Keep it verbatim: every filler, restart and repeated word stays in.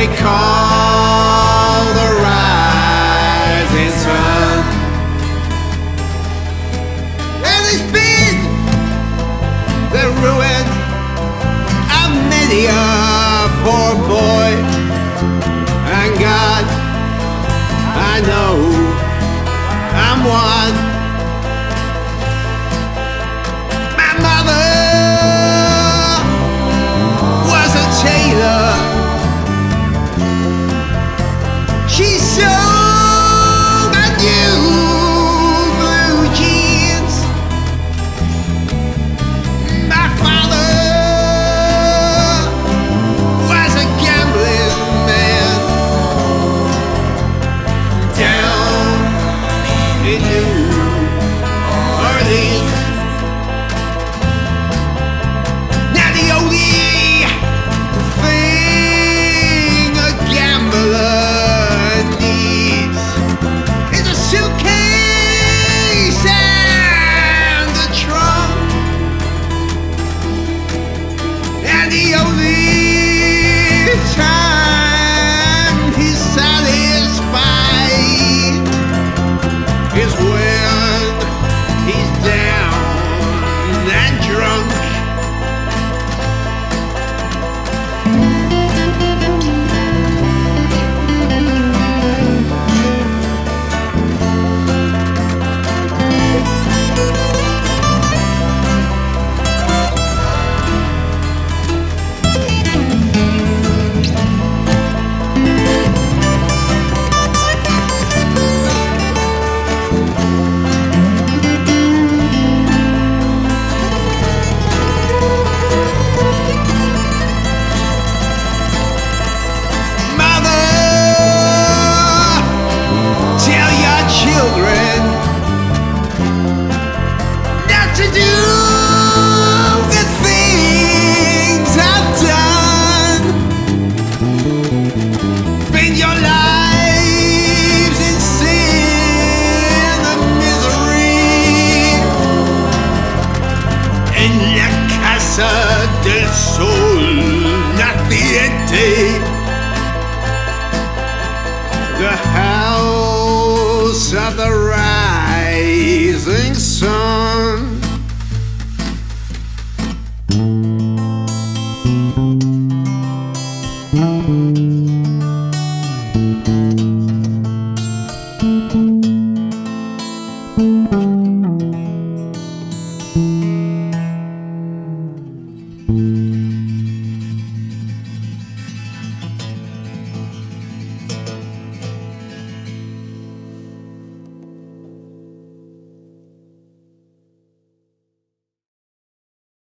call the rising sun. And it's been the ruin of many a poor boy. And God, I know I'm one. My mother was a tailor. She sewed a new blue jeans. My father was a gambling man down in New Orleans. Now the only thing a gambler needs is a suitcase and a trunk. And the only time he's satisfied is when he's down and drunk. Children not to do the things I've done. Spend your lives in sin and misery in la casa del sol naciente, the house of the rising sun.